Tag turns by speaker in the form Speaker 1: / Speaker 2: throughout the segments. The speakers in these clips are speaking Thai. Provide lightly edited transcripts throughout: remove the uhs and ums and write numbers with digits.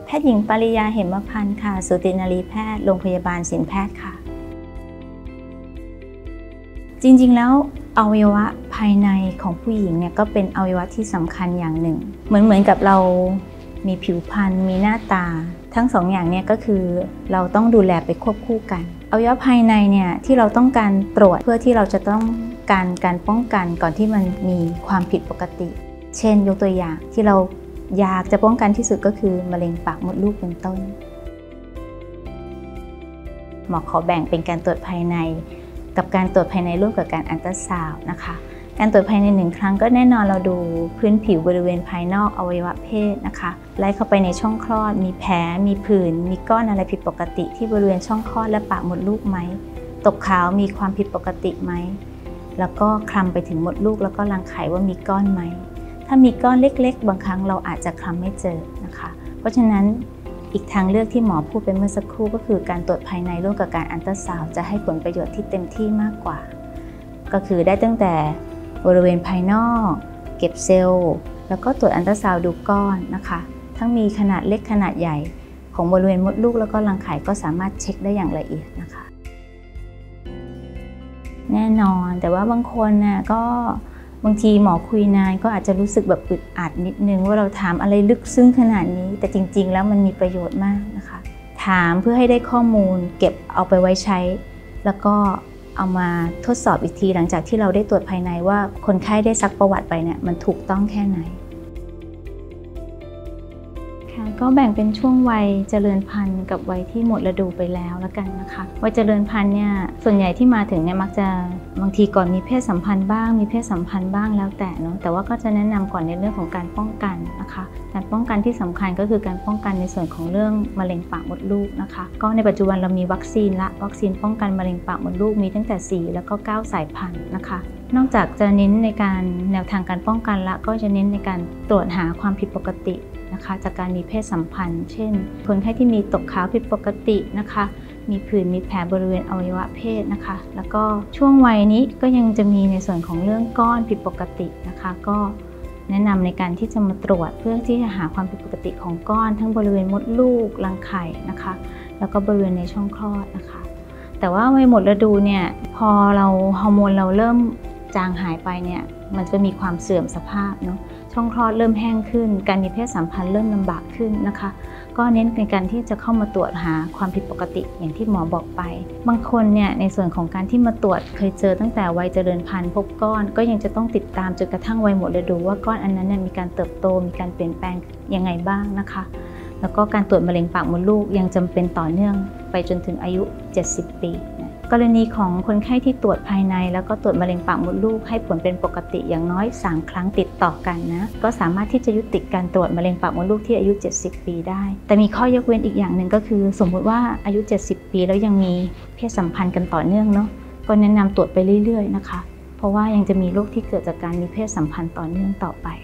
Speaker 1: แพทย์หญิงปริยาเหมพันธ์ค่ะสูตินรีแพทย์โรงพยาบาลศิลป์แพทย์ค่ะจริงๆแล้วอวัยวะภายในของผู้หญิงเนี่ยก็เป็นอวัยวะที่สำคัญอย่างหนึ่งเหมือนกับเรามีผิวพรรณมีหน้าตาทั้งสองอย่างเนี่ยก็คือเราต้องดูแลไปควบคู่กันอวัยวะภายในเนี่ยที่เราต้องการตรวจเพื่อที่เราจะต้องการป้องกันก่อนที่มันมีความผิดปกติเช่นยกตัวอย่างที่เราอยากจะป้องกันที่สุดก็คือมะเร็งปากมดลูกเป็นต้นหมอขอแบ่งเป็นการตรวจภายในกับการตรวจภายในร่วมกับการอัลตราซาวด์นะคะการตรวจภายใน1 ครั้งก็แน่นอนเราดูพื้นผิวบริเวณภายนอกอวัยวะเพศนะคะไล่เข้าไปในช่องคลอดมีแผลมีผื่นมีก้อนอะไรผิดปกติที่บริเวณช่องคลอดและปากมดลูกไหมตกขาวมีความผิดปกติไหมแล้วก็คลำไปถึงมดลูกแล้วก็รังไข่ว่ามีก้อนไหมถ้ามีก้อนเล็กๆบางครั้งเราอาจจะคลำไม่เจอนะคะเพราะฉะนั้นอีกทางเลือกที่หมอพูดไปเมื่อสักครู่ก็คือการตรวจภายในร่วมกับการอัลตราซาวด์จะให้ผลประโยชน์ที่เต็มที่มากกว่าก็คือได้ตั้งแต่บริเวณภายนอกเก็บเซลล์แล้วก็ตรวจอัลตราซาวด์ดูก้อนนะคะทั้งมีขนาดเล็กขนาดใหญ่ของบริเวณมดลูกแล้วก็รังไข่ก็สามารถเช็คได้อย่างละเอียดนะคะแน่นอนแต่ว่าบางคนน่ะก็บางทีหมอคุยนานก็อาจจะรู้สึกแบบอึดอัดนิดนึงว่าเราถามอะไรลึกซึ้งขนาดนี้แต่จริงๆแล้วมันมีประโยชน์มากนะคะถามเพื่อให้ได้ข้อมูลเก็บเอาไปไว้ใช้แล้วก็เอามาทดสอบอีกทีหลังจากที่เราได้ตรวจภายในว่าคนไข้ได้ซักประวัติไปเนี่ยมันถูกต้องแค่ไหนก็แบ่งเป็นช่วงวัยเจริญพันธุ์กับวัยที่หมดฤดูไปแล้วแล้วกันนะคะวัยเจริญพันธุ์เนี่ยส่วนใหญ่ที่มาถึงเนี่ยมักจะบางทีก่อนมีเพศสัมพันธ์บ้างมีเพศสัมพันธ์บ้างแล้วแต่เนาะแต่ว่าก็จะแนะนำก่อนในเรื่องของการป้องกันนะคะการป้องกันที่สำคัญก็คือการป้องกันในส่วนของเรื่องมะเร็งปากมดลูกนะคะก็ในปัจจุบันเรามีวัคซีนป้องกันมะเร็งปากมดลูกมีตั้งแต่4แล้วก็9สายพันธุ์นะคะนอกจากจะเน้นในการแนวทางการป้องกันละก็จะเน้นในการตรวจหาความผิดปกตินะคะจากการมีเพศสัมพันธ์เช่นคนไข้ที่มีตกขาวผิดปกตินะคะมีผื่นมีแผลบริเวณอวัยวะเพศนะคะแล้วก็ช่วงวัยนี้ก็ยังจะมีในส่วนของเรื่องก้อนผิดปกตินะคะก็แนะนำในการที่จะมาตรวจเพื่อที่จะหาความผิดปกติของก้อนทั้งบริเวณมดลูกรังไข่นะคะแล้วก็บริเวณในช่องคลอดนะคะแต่ว่าวัยหมดฤดูเนี่ยพอเราฮอร์โมนเราเริ่มจางหายไปเนี่ยมันจะมีความเสื่อมสภาพเนาะช่องคลอดเริ่มแห้งขึ้นการมีเพศสัมพันธ์เริ่มลำบากขึ้นนะคะก็เน้นในการที่จะเข้ามาตรวจหาความผิดปกติอย่างที่หมอบอกไปบางคนเนี่ยในส่วนของการที่มาตรวจเคยเจอตั้งแต่วัยเจริญพันธุ์พบก้อนก็ยังจะต้องติดตามจนกระทั่งวัยหมดฤดูว่าก้อนอันนั้นมีการเติบโตมีการเปลี่ยนแปลงยังไงบ้างนะคะแล้วก็การตรวจมะเร็งปากมดลูกยังจำเป็นต่อเนื่องไปจนถึงอายุ70 ปีกรณีของคนไข้ที่ตรวจภายในแล้วก็ตรวจมะเร็งปากมดลูกให้ผลเป็นปกติอย่างน้อย3 ครั้งติดต่อกันนะก็สามารถที่จะยุติการตรวจมะเร็งปากมดลูกที่อายุ70 ปีได้แต่มีข้อยกเว้นอีกอย่างหนึ่งก็คือสมมุติว่าอายุ70 ปีแล้วยังมีเพศสัมพันธ์กันต่อเนื่องเนาะก็แนะนำตรวจไปเรื่อยๆนะคะเพราะว่ายังจะมีโรคที่เกิดจากการมีเพศสัมพันธ์ต่อเนื่องต่อไป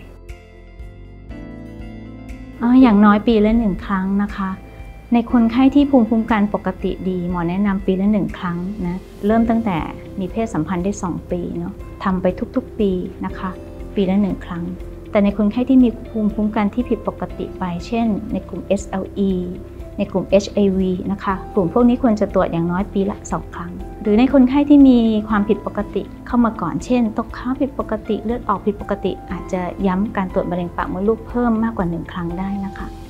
Speaker 1: อย่างน้อยปีละ1 ครั้งนะคะในคนไข้ที่ภูมิคุ้มกันปกติดีหมอแนะนำปีละ1 ครั้งนะเริ่มตั้งแต่มีเพศสัมพันธ์ได้2 ปีเนาะทำไปทุกๆปีนะคะปีละ1 ครั้งแต่ในคนไข้ที่มีภูมิคุ้มกันที่ผิดปกติไปเช่นในกลุ่ม SLE ในกลุ่ม HIV นะคะกลุ่มพวกนี้ควรจะตรวจอย่างน้อยปีละ2 ครั้งหรือในคนไข้ที่มีความผิดปกติเข้ามาก่อนเช่นตกขาวผิดปกติเลือดออกผิดปกติอาจจะย้ำการตรวจมะเร็งปากมดลูกเพิ่มมากกว่า1 ครั้งได้นะคะ